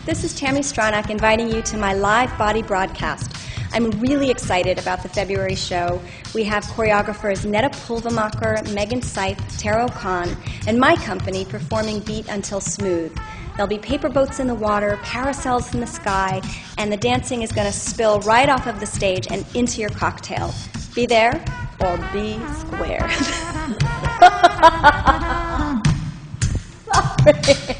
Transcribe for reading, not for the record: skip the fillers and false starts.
This is Tami Stronach inviting you to my live body broadcast. I'm really excited about the February show. We have choreographers Netta Pulvermacher, Megan Seith, Tara Khan, and my company performing Beat Until Smooth. There'll be paper boats in the water, parasols in the sky, and the dancing is going to spill right off of the stage and into your cocktail. Be there or be square. Sorry.